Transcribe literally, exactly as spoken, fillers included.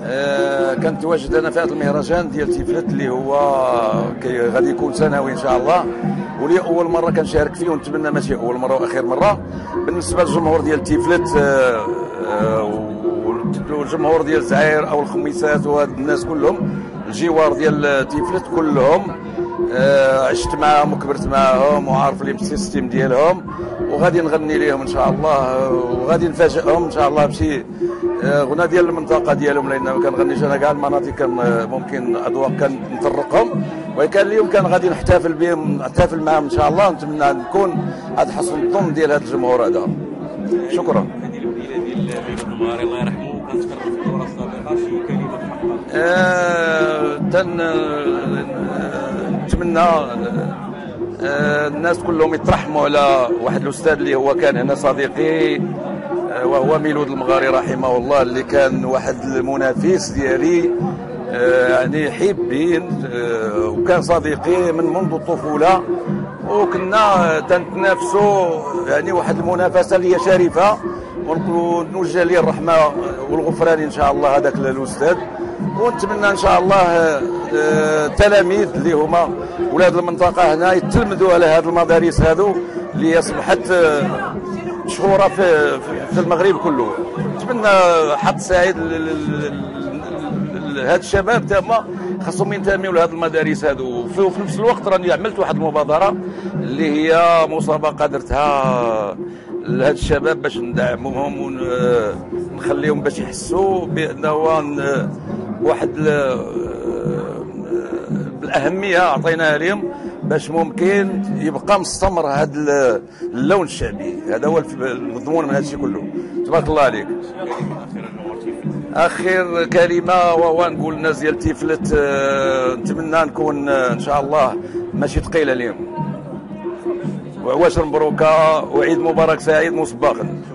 آه كنت واجد انا في هذا المهرجان ديال تيفلت اللي هو كي غادي يكون سنوي ان شاء الله، ولي اول مره كنشارك فيه، ونتمنى ماشي اول مره واخر مره. بالنسبه للجمهور ديال تيفلت آه آه والجمهور ديال زعير او الخميسات وهاد الناس كلهم، الجوار ديال تيفلت كلهم آه عشت معاهم وكبرت معاهم وعارف لي السيستيم ديالهم، وغادي نغني ليهم ان شاء الله، وغادي نفاجئهم ان شاء الله بشي غنى ديال المنطقه ديالهم، لان ما كنغنيش انا كاع المناطق، كان ممكن اضواء كنطرقهم، وكان اليوم كان غادي نحتفل بهم، نحتفل معهم ان شاء الله. نتمنى نكون هاد حسن الظن ديال هذا الجمهور هذا. شكرا. هذه البديله ديال المغاري الله يرحمه كنتكرر في الدوره السابقه، شي كلمه بحقها؟ آه تن نتمنى آه الناس كلهم يترحموا على واحد الاستاذ اللي هو كان هنا صديقي، وهو ميلود المغاري رحمه الله، اللي كان واحد المنافس ديالي يعني حبين، وكان صديقي من منذ الطفوله، وكنا تنتنافسوا يعني واحد المنافسه اللي هي شريفه، ونوجه ليه الرحمه والغفران ان شاء الله هذاك الاستاذ. ونتمنى ان شاء الله التلاميذ اللي هما ولاد المنطقه هنا يتلمذوا على هذه المدارس هذو اللي اصبحت مشهوره في في المغرب كله. نتمنى حظ سعيد لهاد الشباب تما، خاصهم ينتميوا لهاد المدارس هادو. وفي نفس الوقت راني عملت واحد المبادره اللي هي مسابقه درتها لهاد الشباب باش ندعموهم ونخليهم باش يحسوا بانه واحد بالاهميه عطيناها لهم باش ممكن يبقى مستمر هذا اللون الشعبي. هذا هو المضمون من هذا الشيء كله. تبارك الله عليك. اخر كلمه وهو نقول للناس ديال تيفلت نتمنى نكون ان شاء الله ماشي ثقيله اليوم، وعواشر مبروكه وعيد مبارك سعيد مسبقا.